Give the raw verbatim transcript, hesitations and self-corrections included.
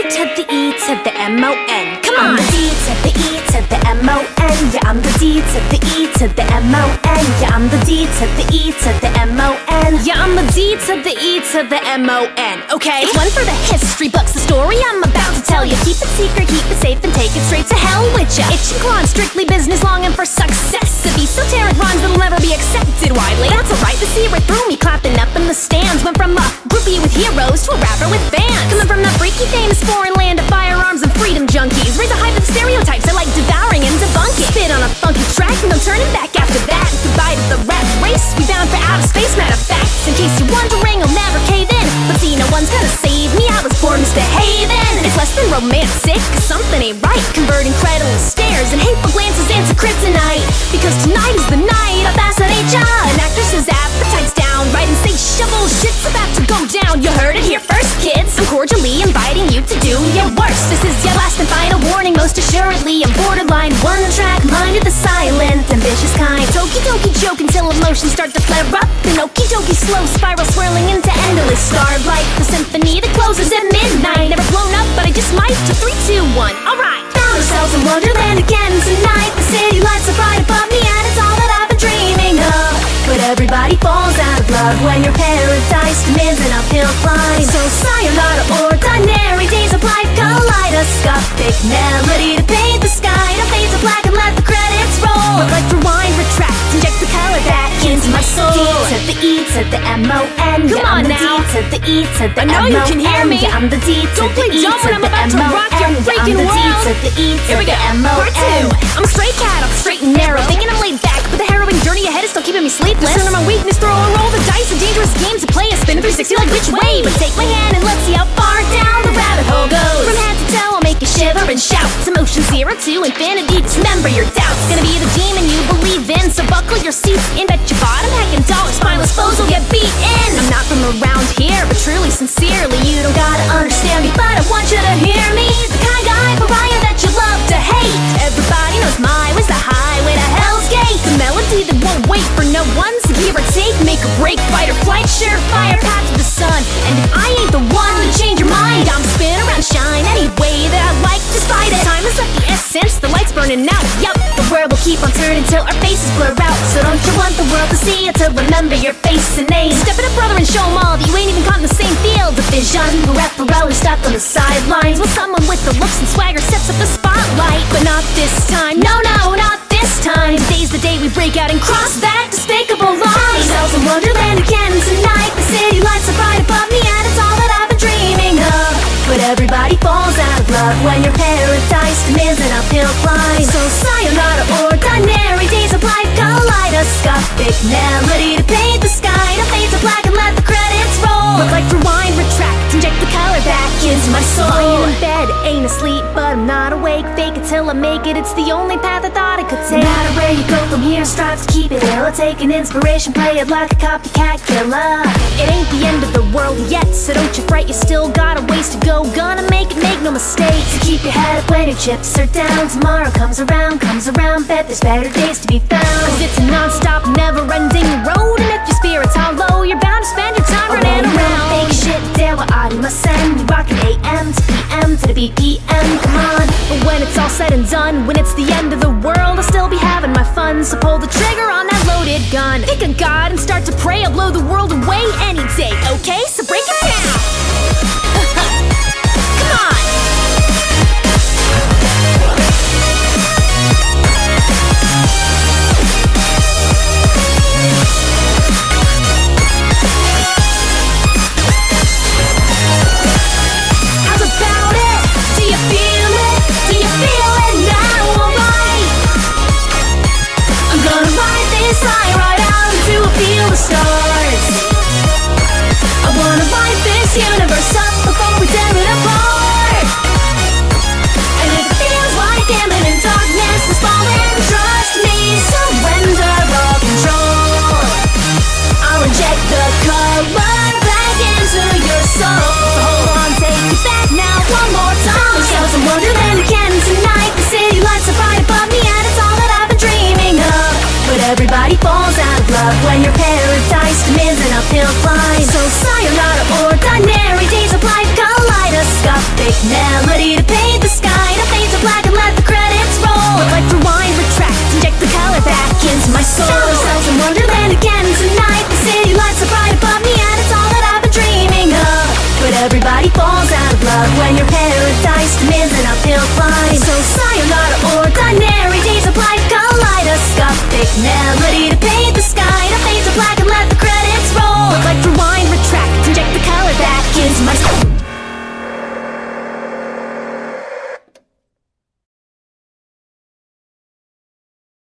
to the E to the M O N. Come on! I'm the D to the E to the M O N. Yeah, I'm the D to the E to the M O N. Yeah, I'm the D to the E to the M O N. Yeah, I'm the D to the E to the M O N. Okay? It's one for the history books, the story I'm about to tell you. Keep it secret, keep it safe, and take it straight to hell with ya. Itchy clawing, strictly business, longing for success. Of esoteric rhymes that'll never be accepted widely. That's alright, to see right through me, clapping up in the stands. Went from a groupie with heroes to a rapper with fans. Coming from the freaky, famous foreign land of firearms and freedom junkies. Raise a hype of stereotypes I like devouring and debunking. Spit on a funky track, no turning back after that. Goodbye to the rat race, we bound for outer space. Matter of fact, in case you're wondering, I'll never cave in. But see, no one's gonna save me, I was born misbehaving. It's less than romantic, cause something ain't right. Converting credulous stares and hateful glances into kryptonite. Because tonight is the night I fascinate ya. An actress's appetite's downright insatiable. Shit's about to go down, you heard it here first, kids. I'm cordially inviting you to do your worst. This is your last and final warning, most assuredly. I'm borderline, one track minded, the silent, ambitious kind. Toki toki joke until emotions start to flare up. An okie dokie slow spiral swirling into endless starlight. The symphony that closes at midnight. Never blown up, but I just might. To three, two, one, alright. Found ourselves in Wonderland again tonight. The city lights are bright above me and it's all that I've been dreaming of. But everybody falls out of love when your paradise demands an uphill climb. So sayonara, ordinary days of life, kaleidoscopic melody to paint the sky. To fade to black and let the credits roll. But like rewind, retract, inject the color back into my soul. D to the E to the M O N. Come yeah, on I'm the now. D to the E to the I know M O N. you can hear me. Yeah, I'm the D to Don't the play E dumb to when I'm the about to M O N. rock your Yeah, freaking I'm the D world. to the E to Here we the go. M O N. Part two. I'm a straight cat, I'm straight and narrow. Thinking I'm laid back, but the harrowing journey ahead is still keeping me sleepless. Listen to my weakness, throw and roll the dice. A dangerous game to play, a spin a three sixty like which way? But take my hand and let's see how far down the rabbit hole goes. From head to toe, I'll make you shiver and shout. It's emotion zero to infinity, dismember your doubts. Gonna be the demon you believe in, so buckle your seats in. Bet your bottom hacking dollar spineless foes will get beat in. I'm not from around here, but truly, sincerely, You don't gotta understand me, but I want you to hear me. The kind guy pariah that you love to hate. Everybody knows my way's the highway to Hell's Gate. the melody that won't wait for no one to give or take, make or break, fight or flight, Surefire path to the sun. And if I ain't the one to change your mind, I'm spin around, shine any way that I like, despite it. Time is of the essence, the light's burning out. Yup, the world will keep on turning till our faces blur out. So don't you want the world to see it, to remember your face and name? Step it up, brother, and show 'em all that you ain't even caught in the same field of vision. Who rap Pharrell or stuck on the sidelines, while someone with the looks and swagger sets up the spotlight. But not this time. No, no, not this time. Today's the day we break out and cross that despicable line. Found ourselves in Wonderland again tonight. The city lights are bright above me and it's all that I've been dreaming of. But everybody falls out of love when your paradise demands an uphill climb. So sayonara, ordinary days of life, kaleidoscopic melody to paint the sky. To fade to black and let the credits roll. But like rewind, retract, inject the color back into my soul. Lying in bed, ain't asleep, but I'm not awake. Fake it till I make it, it's the only path I thought I could No take. matter where you go from here, strive to keep it ill. Take an inspiration, play it like a copycat killer. It ain't the end of the world yet, so don't you fret, you still got a ways to go. Gonna make it, make no mistake. So keep your head up when your chips are down. Tomorrow comes around, comes around. Bet there's better days to be found. Cause it's a non-stop, never-ending road. And if your spirit's all low, you're bound to spend your time running around. Fake shit, there what arimasen. We rockin' A M to P M to the B P M, come on. But when it's all said and done, when it's the end of the world, I'll still be having my fun. So pull the trigger on that loaded gun. Pick a god and start to pray, I'll blow the world away any day, okay? So break it down. Come on. How's about it? Do you feel it? Do you feel it now? Alright. I'm gonna ride this high right out into a field of stars. I wanna light this universe up before we tear it apart. And if it feels like imminent darkness is falling, trust me, surrender all control. I'll inject the color back into your soul. So hold on, take it back now one more time. Found ourselves in Wonderland again tonight. The city lights are bright above me and it's all that I've been dreaming of. But everybody falls out of love when your paradise demands an uphill climb. So sayonara, ordinary days of life, kaleidoscopic kaleidoscopic melody to paint the sky, to fade to black and let the credits roll. But like rewind, retract, inject the color back into my soul. Found ourselves in Wonderland again tonight. The city lights are bright above me and it's all that I've been dreaming of. But everybody falls out of love when your paradise demands an uphill climb. So sayonara, ordinary days of life, kaleidoscopic melody to paint the sky, to fade to black